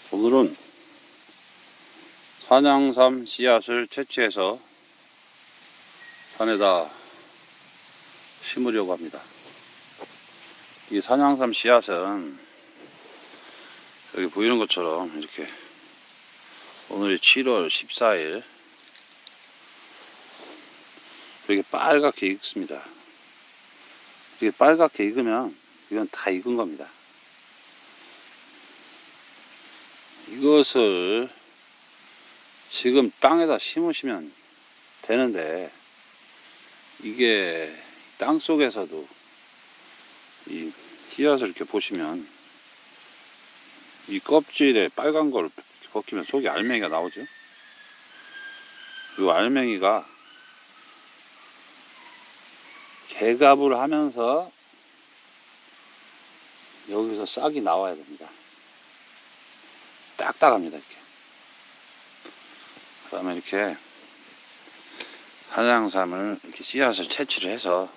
오늘은 산양삼 씨앗을 채취해서 산에다 심으려고 합니다. 이 산양삼 씨앗은 여기 보이는 것처럼 이렇게 오늘이 7월 14일 이렇게 빨갛게 익습니다. 이렇게 빨갛게 익으면 이건 다 익은 겁니다. 이것을 지금 땅에다 심으시면 되는데, 이게 땅 속에서도 이 씨앗을 이렇게 보시면 이 껍질에 빨간 걸 벗기면 속에 알맹이가 나오죠. 이 알맹이가 개갑을 하면서 여기서 싹이 나와야 됩니다. 딱딱합니다. 이렇게. 그다음에 이렇게 산양삼을 이렇게 씨앗을 채취를 해서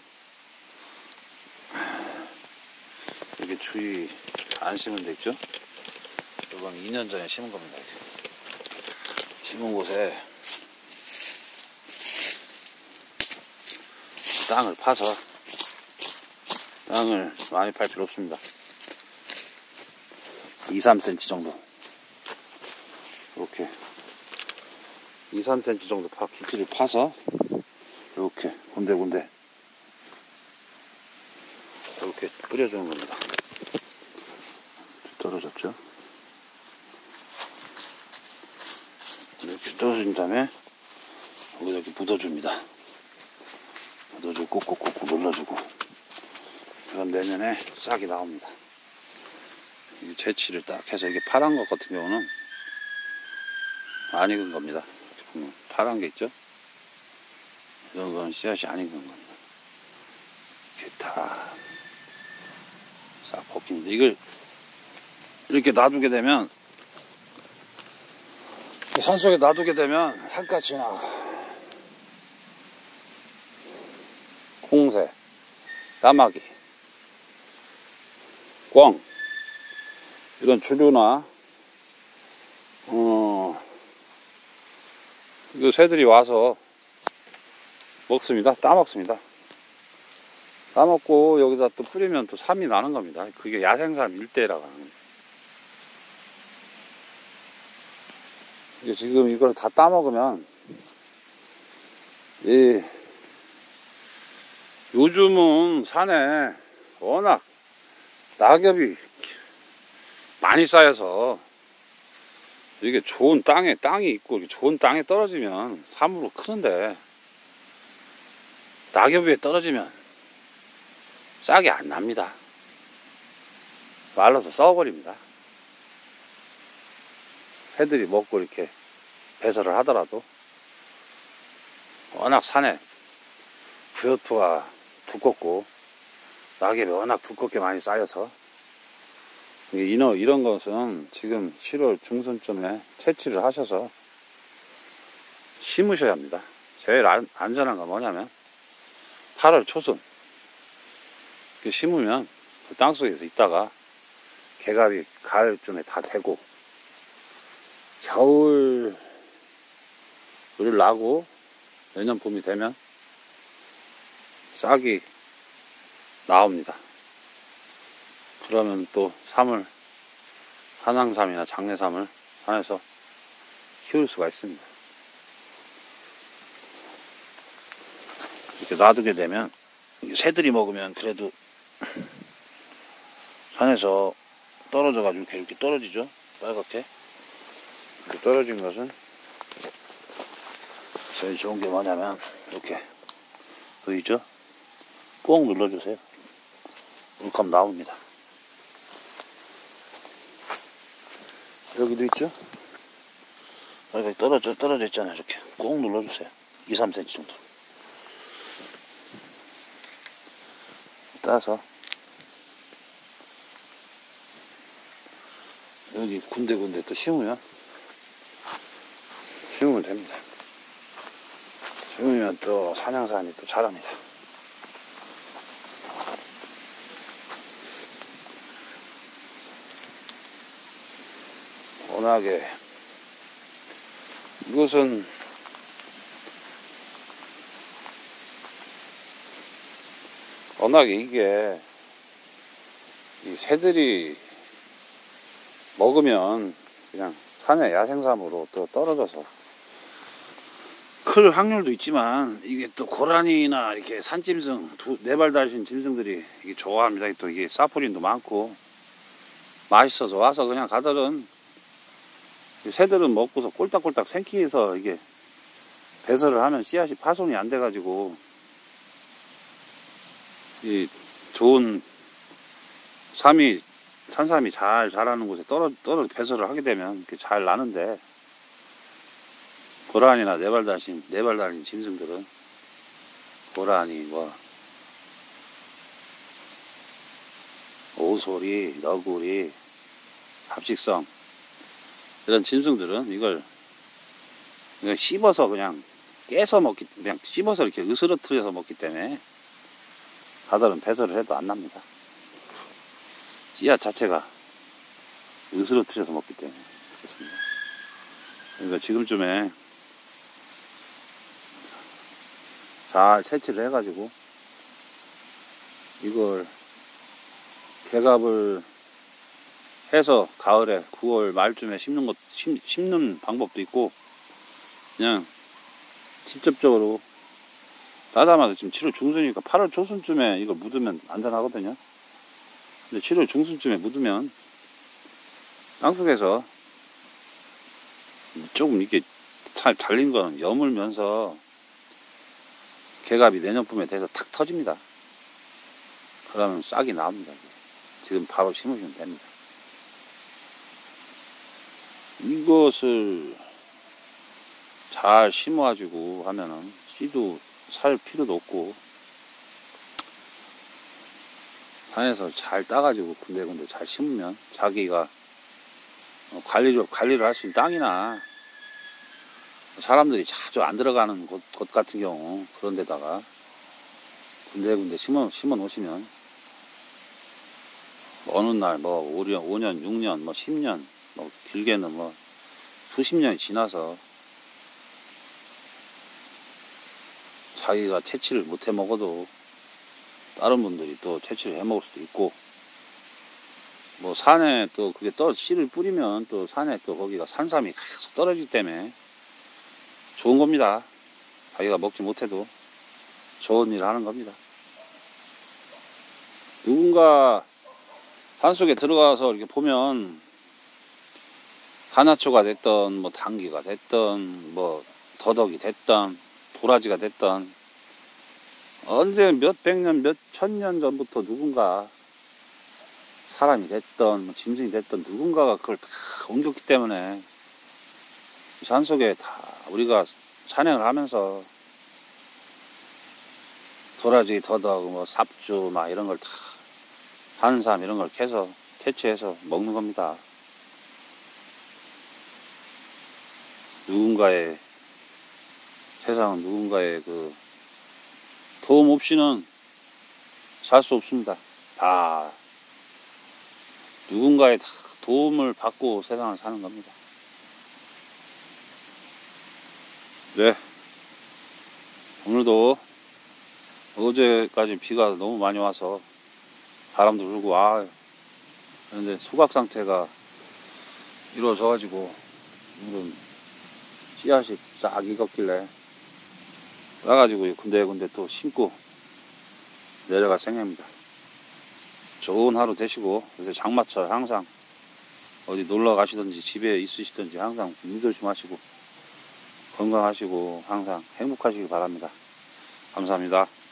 이렇게 주위 안 심은 데 있죠? 이건 2년 전에 심은 겁니다. 이렇게. 심은 곳에 땅을 파서, 땅을 많이 팔 필요 없습니다. 2-3cm 정도, 이렇게 2-3cm 정도 깊이를 파서 이렇게 군데군데 이렇게 뿌려주는 겁니다. 떨어졌죠? 이렇게 떨어진 다음에 여기다 이렇게 묻어줍니다. 묻어주고 꾹꾹꾹꾹 눌러주고, 그럼 내년에 싹이 나옵니다. 이 채취를 딱 해서, 이게 파란 것 같은 경우는 안 익은 겁니다. 이렇게 보면 파란 게 있죠? 이런 건 씨앗이 안 익은 겁니다. 이렇게 다 싹 벗깁니다. 이걸 이렇게 놔두게 되면, 산속에 놔두게 되면 산까치나 콩새, 까마귀, 꿩 이런 주류나 그 새들이 와서 먹습니다. 따먹습니다. 따먹고 여기다 또 뿌리면 또 삼이 나는 겁니다. 그게 야생삼 일대라고 하는 겁니다. 이게 지금 이걸 다 따먹으면, 요즘은 산에 워낙 낙엽이 많이 쌓여서 이게 좋은 땅이 있고 이렇게 좋은 땅에 떨어지면 삼으로 크는데, 낙엽 위에 떨어지면 싹이 안 납니다. 말라서 썩어버립니다. 새들이 먹고 이렇게 배설을 하더라도, 워낙 산에 부여토가 두껍고 낙엽이 워낙 두껍게 많이 쌓여서, 이런 것은 지금 7월 중순쯤에 채취를 하셔서 심으셔야 합니다. 제일 안전한 건 뭐냐면 8월 초순 심으면 그 땅속에서 있다가 개갑이 가을쯤에 다 되고, 겨울을 나고 내년 봄이 되면 싹이 나옵니다. 그러면 또 산양삼이나 장내삼을 산에서 키울 수가 있습니다. 이렇게 놔두게 되면 새들이 먹으면 그래도 산에서 떨어져가지고 이렇게 떨어지죠. 빨갛게. 이렇게 떨어진 것은 제일 좋은 게 뭐냐면, 이렇게 보이죠? 꼭 눌러주세요. 이렇게 하면 나옵니다. 여기도 있죠? 여기 떨어져 있잖아요. 이렇게 꼭 눌러주세요. 2-3cm 정도 따서 여기 군데군데 또 심으면 됩니다. 심으면 또 산양삼이 또 자랍니다. 워낙에 이것은 워낙에 이게 이 새들이 먹으면 그냥 산에 야생삼으로 또 떨어져서 클 확률도 있지만, 이게 또 고라니나 이렇게 산짐승, 네 발 달린 짐승들이 이게 좋아합니다. 또 이게 사포린도 많고 맛있어서 와서 그냥 가들은 새들은 먹고서 꼴딱꼴딱 생기해서 이게 배설을 하면 씨앗이 파손이 안 돼가지고 이 좋은 산삼이 잘 자라는 곳에 떨어 배설을 하게 되면 이렇게 잘 나는데, 고라니나 네 발 달린 짐승들은 고라니, 오소리, 너구리, 잡식성 이런 짐승들은 이걸 그냥 씹어서 그냥 그냥 씹어서 이렇게 으스러뜨려서 먹기 때문에 가들은 배설을 해도 안 납니다. 씨앗 자체가 으스러뜨려서 먹기 때문에 그렇습니다. 그러니까 지금쯤에 잘 채취를 해가지고 이걸 개갑을 해서 가을에 9월 말쯤에 심는 방법도 있고, 그냥 직접적으로 따자마자 지금 7월 중순이니까 8월 초순쯤에 이걸 묻으면 안전하거든요. 근데 7월 중순쯤에 묻으면 땅속에서 조금 이렇게 잘 달린 거는 여물면서 개갑이 내년쯤에 돼서 탁 터집니다. 그러면 싹이 나옵니다. 지금 바로 심으시면 됩니다. 이것을 잘 심어가지고 하면은 씨도 살 필요도 없고, 산에서 잘 따가지고 군데군데 잘 심으면 자기가 관리를 할 수 있는 땅이나 사람들이 자주 안 들어가는 곳 같은 경우 그런 데다가 군데군데 심어 놓으시면 어느 날 5년, 6년, 10년, 길게는 수십 년이 지나서 자기가 채취를 못 해 먹어도 다른 분들이 또 채취를 해 먹을 수도 있고, 산에 또 그게 씨를 뿌리면 또 산에 또 거기가 산삼이 계속 떨어지기 때문에 좋은 겁니다. 자기가 먹지 못해도 좋은 일을 하는 겁니다. 누군가 산속에 들어가서 이렇게 보면 산화초가 됐던 당귀가 됐던 더덕이 됐던 도라지가 됐던 언제 몇백 년, 몇천 년 전부터 누군가 사람이 됐던 짐승이 됐던 누군가가 그걸 다 옮겼기 때문에 산속에 다 우리가 산행을 하면서 도라지, 더덕, 삽주 이런 걸 다 산삼 이런 걸 캐서 채취해서 먹는 겁니다. 세상은 누군가의 그 도움 없이는 살 수 없습니다. 다 누군가의 다 도움을 받고 세상을 사는 겁니다. 네, 오늘도 어제까지 비가 너무 많이 와서 바람도 불고 그런데 소각 상태가 이루어져 가지고 오늘은 씨앗이 싹 익었길래 따가지고 군데군데 또 심고 내려갈 생각입니다. 좋은 하루 되시고, 요새 장마철 항상 어디 놀러 가시든지 집에 있으시든지 항상 물 조심하시고 건강하시고 항상 행복하시길 바랍니다. 감사합니다.